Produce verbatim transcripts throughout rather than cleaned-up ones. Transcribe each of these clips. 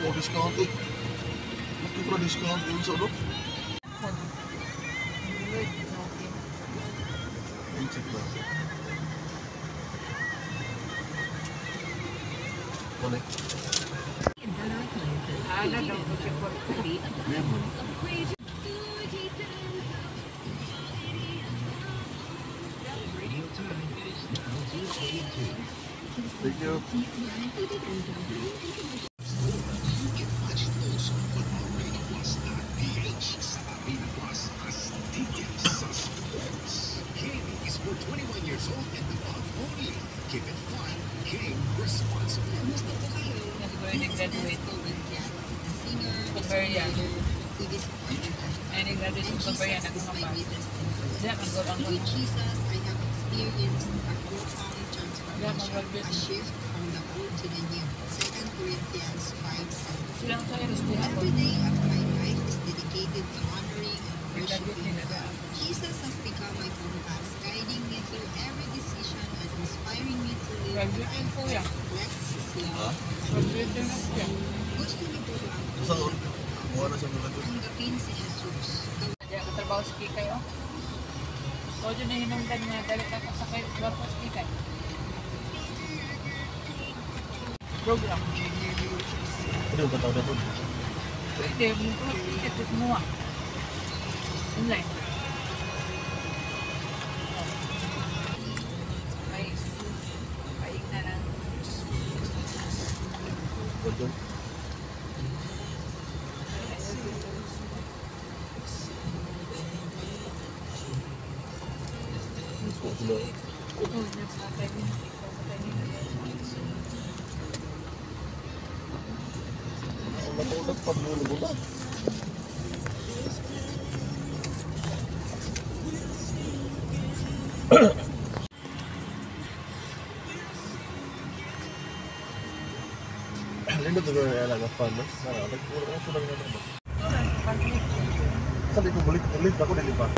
Mau discount eh. Laki pula discount yung sa ulo. Ini cek lah. Boleh. Ada dong cepat tadi. Memang. Thank you. twenty-one years old and above only. Keep it fun, game responsibly. Siguro nag-graduate. Bavarian. Ay, nag-graduate sa Bavarian. Nag-umapas. Diyan, ang gawang ko. With Jesus, I have experienced a profound transformation, a shift from the old to the new. Second Corinthians five seven. Silang sa Eros din ako. Every day of my life is dedicated to honoring and worshiping God. Jesus has become my compass, guiding me through every decision and inspiring me to live a Graduate din life po that yan. reflects His love. Graduate din ako yan. Gusto niyo po ba Sa ulo. Kuha na siya mga doon. tanggapin si Jesus? Diyan, katrabaho sa Kikay, oh. So, dyan na hinungdan nga, dali ka sa kay Trabaho sa Kikay. Program. Ano yung tataw na ito? Pwede, mo ticket at mo ah. Online. Ay, paig na lang. Betul. Kok sudah Oh, napatay mo. Napatay mo. Ulat-ulat pa dulu ba? Lindo tuh ya lang fun mas. Sana nagpuro ko sudah na naman. Sabi ko balik ulit ako dilipat.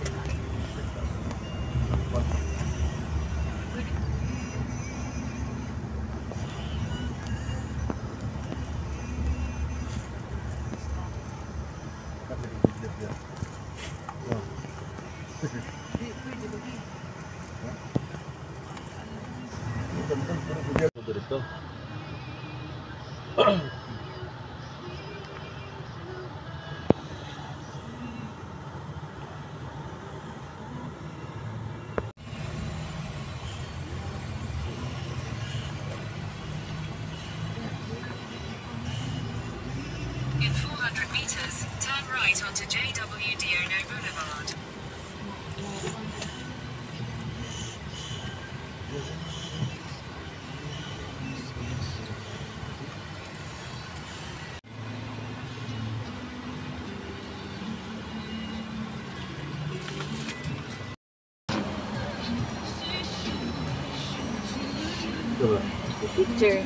Dito. In four hundred meters, turn right onto J W Diono Boulevard. Coba. Picture.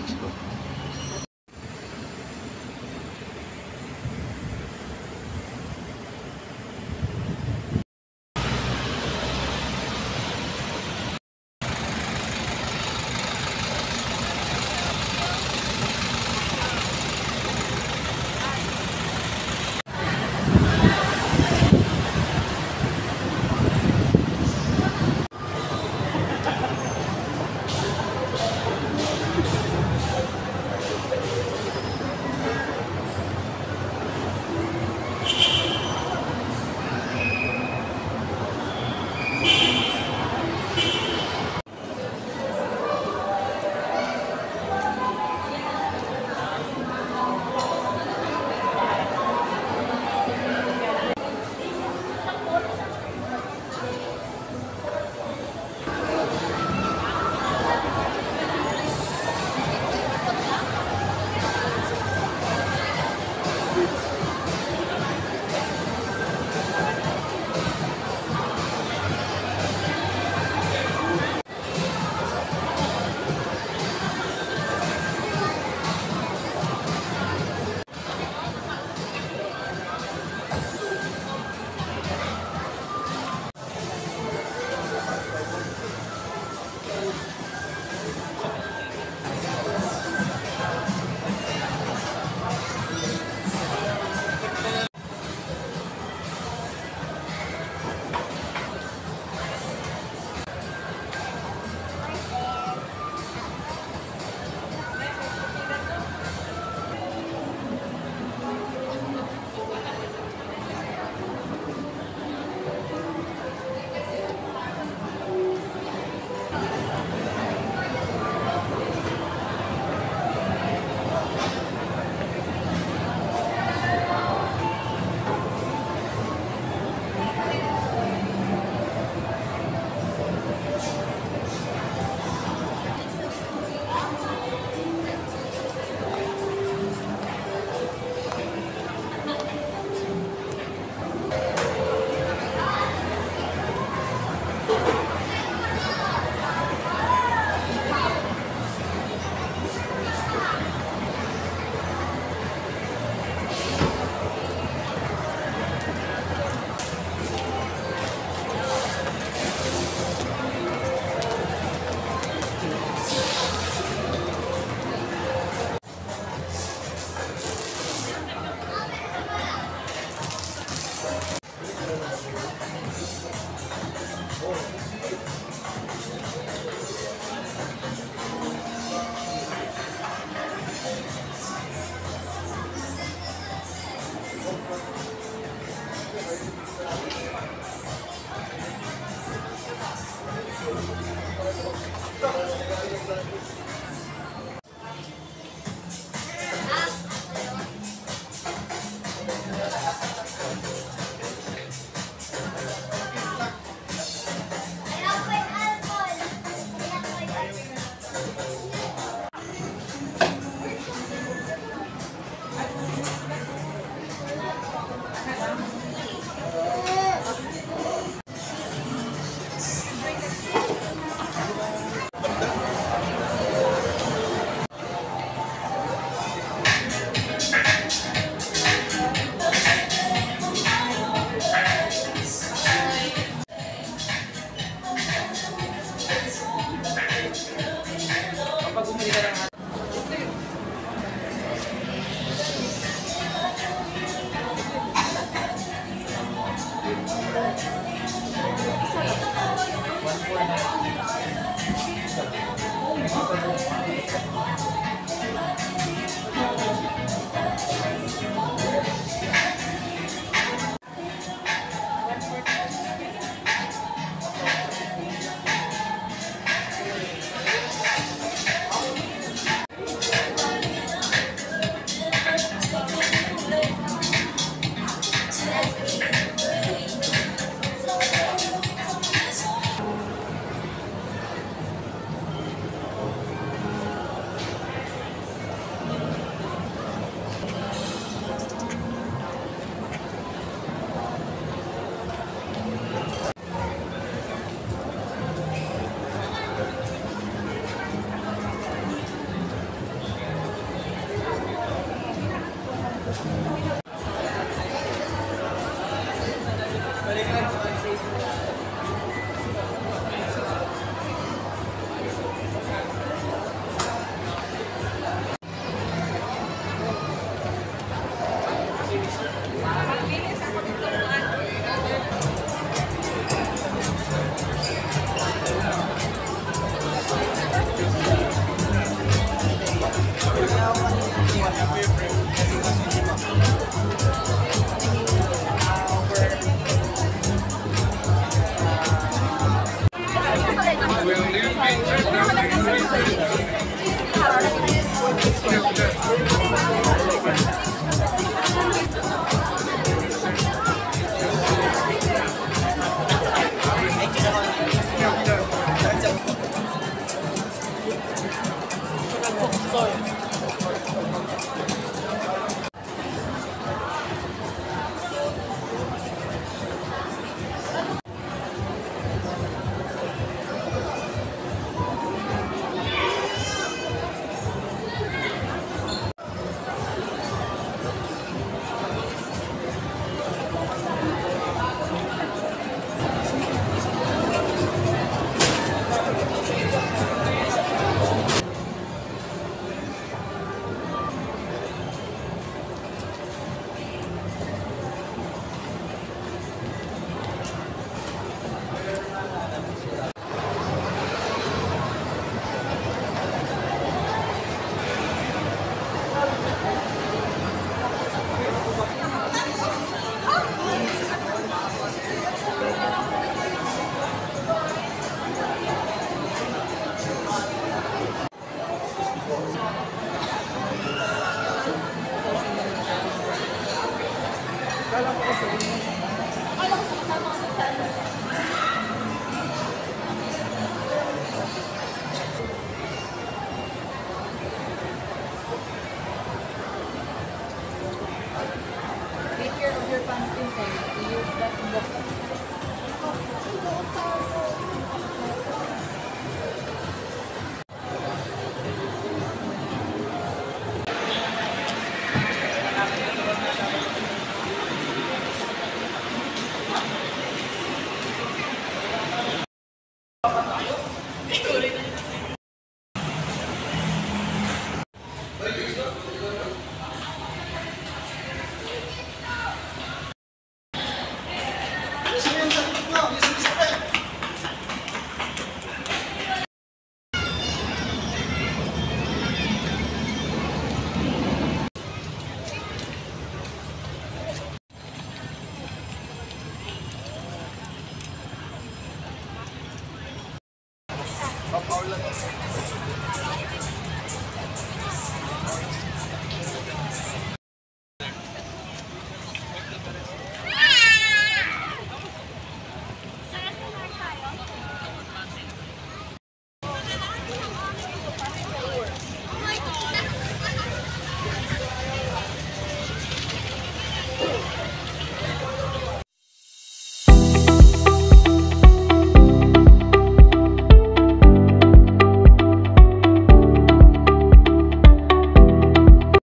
Take care of your pumpkin thing. Use that book.